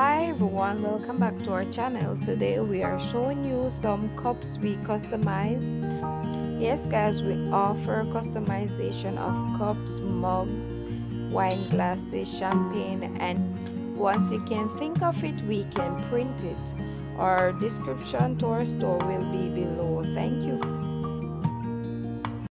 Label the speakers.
Speaker 1: Hi everyone, welcome back to our channel. Today we are showing you some cups we customized. Yes guys, we offer customization of cups, mugs, wine glasses, champagne, and once you can think of it, we can print it. Our description to our store will be below. Thank you.